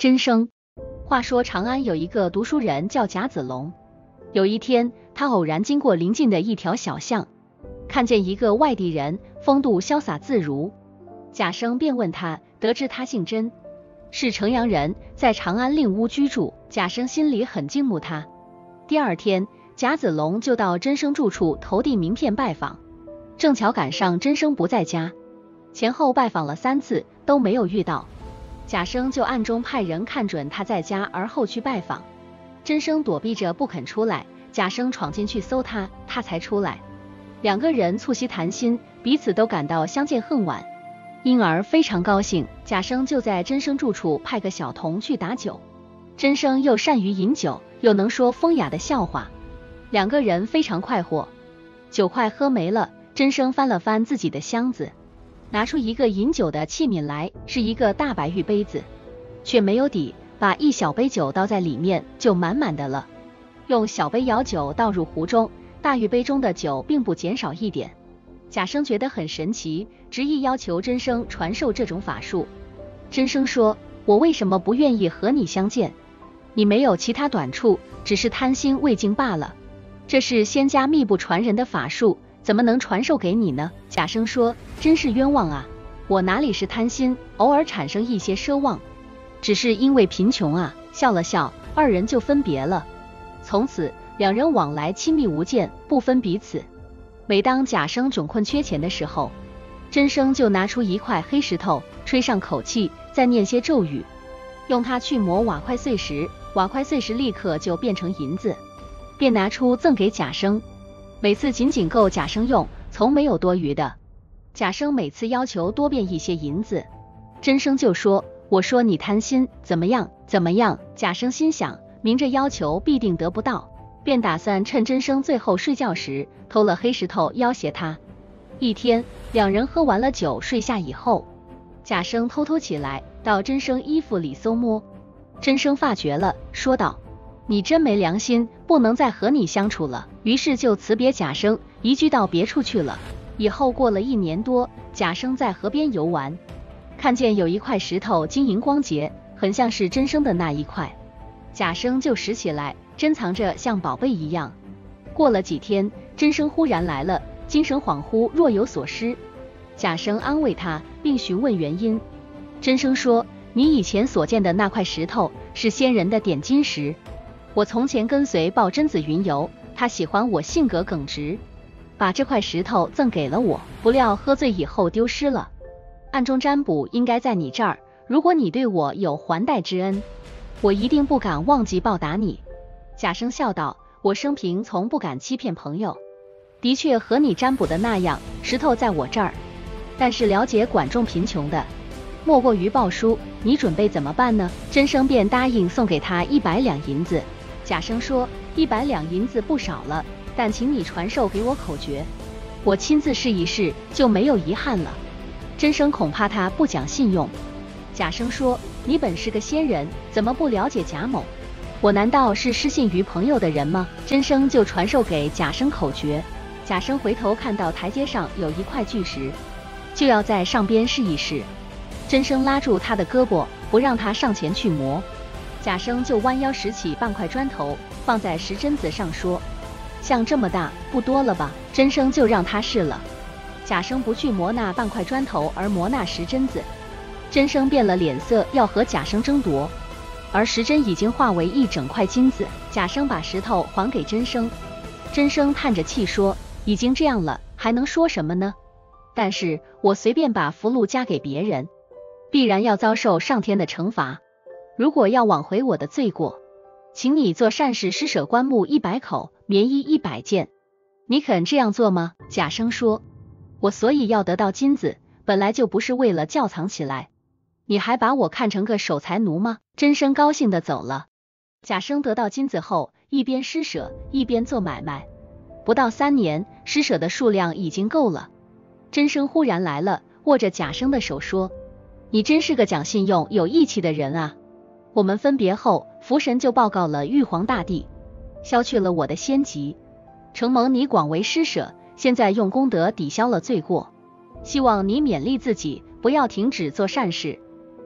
真生。话说长安有一个读书人叫贾子龙，有一天他偶然经过邻近的一条小巷，看见一个外地人风度潇洒自如，贾生便问他，得知他姓甄，是城阳人，在长安另屋居住。贾生心里很敬慕他。第二天贾子龙就到甄生住处投递名片拜访，正巧赶上甄生不在家，前后拜访了3次都没有遇到，贾生就暗中派人看准他在家，而后去拜访。甄生躲避着不肯出来，贾生闯进去搜他，他才出来。两个人促膝谈心，彼此都感到相见恨晚，因而非常高兴。贾生就在甄生住处派个小童去打酒，甄生又善于饮酒，又能说风雅的笑话，两个人非常快活。酒快喝没了，甄生翻了翻自己的箱子，拿出一个饮酒的器皿来，是一个大白玉杯子，却没有底，把一小杯酒倒在里面就满满的了。用小杯舀酒倒入壶中，大玉杯中的酒并不减少一点。贾生觉得很神奇，执意要求甄生传授这种法术。甄生说，我为什么不愿意和你相见？你没有其他短处，只是贪心未尽罢了。这是仙家秘不传人的法术，怎么能传授给你呢？贾生说，真是冤枉啊，我哪里是贪心，偶尔产生一些奢望，只是因为贫穷啊。笑了笑，二人就分别了。从此两人往来亲密无间，不分彼此。每当贾生窘困缺钱的时候，甄生就拿出一块黑石头，吹上口气，再念些咒语，用它去磨瓦块碎石，瓦块碎石立刻就变成银子，便拿出赠给贾生。每次仅仅够贾生用，从没有多余的。贾生每次要求多变一些银子，甄生就说，我说你贪心，怎么样怎么样。贾生心想，明着要求必定得不到，便打算趁甄生最后睡觉时偷了黑石头要挟他。一天两人喝完了酒睡下以后，贾生偷偷起来到甄生衣服里搜摸，甄生发觉了，说道，你真没良心，不能再和你相处了。于是就辞别贾生，移居到别处去了。以后过了1年多，贾生在河边游玩，看见有一块石头晶莹光洁，很像是甄生的那一块，贾生就拾起来珍藏着，像宝贝一样。过了几天，甄生忽然来了，精神恍惚，若有所失。贾生安慰他，并询问原因。甄生说，你以前所见的那块石头是仙人的点金石，我从前跟随抱真子云游，他喜欢我性格耿直，把这块石头赠给了我，不料喝醉以后丢失了。暗中占卜应该在你这儿，如果你对我有还待之恩，我一定不敢忘记报答你。贾生笑道，我生平从不敢欺骗朋友，的确和你占卜的那样，石头在我这儿，但是了解管仲贫穷的莫过于鲍叔，你准备怎么办呢？甄生便答应送给他100两银子。贾生说，100两银子不少了，但请你传授给我口诀，我亲自试一试，就没有遗憾了。甄生恐怕他不讲信用。贾生说，你本是个仙人，怎么不了解贾某？我难道是失信于朋友的人吗？甄生就传授给贾生口诀。贾生回头看到台阶上有一块巨石，就要在上边试一试。甄生拉住他的胳膊，不让他上前去磨。贾生就弯腰拾起半块砖头，放在石针子上，说，像这么大，不多了吧？甄生就让他试了。贾生不去磨那半块砖头，而磨那石针子。甄生变了脸色，要和贾生争夺，而石针已经化为一整块金子。贾生把石头还给甄生，甄生叹着气说，已经这样了，还能说什么呢？但是我随便把符箓加给别人，必然要遭受上天的惩罚。如果要挽回我的罪过，请你做善事，施舍棺木100口，棉衣100件，你肯这样做吗？贾生说，我所以要得到金子，本来就不是为了窖藏起来，你还把我看成个守财奴吗？甄生高兴地走了。贾生得到金子后，一边施舍，一边做买卖，不到3年，施舍的数量已经够了。甄生忽然来了，握着贾生的手说，你真是个讲信用有义气的人啊。我们分别后，福神就报告了玉皇大帝，消去了我的仙疾，承蒙你广为施舍，现在用功德抵消了罪过，希望你勉励自己，不要停止做善事。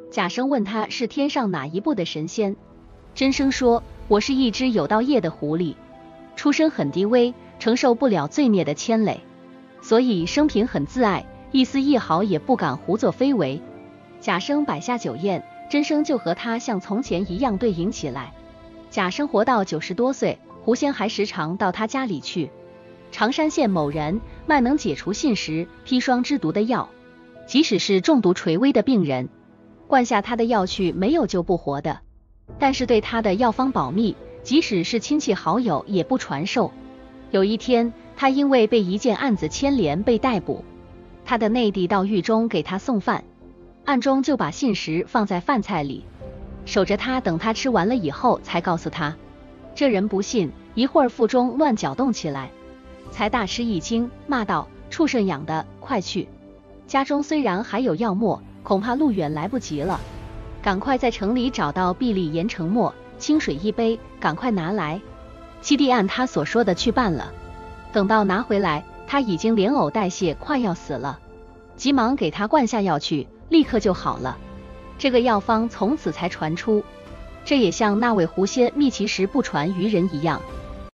贾生问他是天上哪一部的神仙，真生说，我是一只有道业的狐狸，出身很低微，承受不了罪孽的牵累，所以生平很自爱，一丝一毫也不敢胡作非为。贾生摆下酒宴，真生就和他像从前一样对饮起来。贾生活到90多岁，狐仙还时常到他家里去。常山县某人卖能解除信实、砒霜之毒的药，即使是中毒垂危的病人，灌下他的药去，没有救不活的。但是对他的药方保密，即使是亲戚好友也不传授。有一天，他因为被一件案子牵连被逮捕，他的内弟到狱中给他送饭，暗中就把信实放在饭菜里，守着他，等他吃完了以后才告诉他。这人不信，一会儿腹中乱搅动起来，才大吃一惊，骂道：畜生养的，快去！家中虽然还有药末，恐怕路远来不及了，赶快在城里找到碧丽盐橙末，清水一杯，赶快拿来。七弟按他所说的去办了，等到拿回来，他已经连呕带泻，快要死了，急忙给他灌下药去，立刻就好了。这个药方从此才传出，这也像那位狐仙秘其实不传于人一样。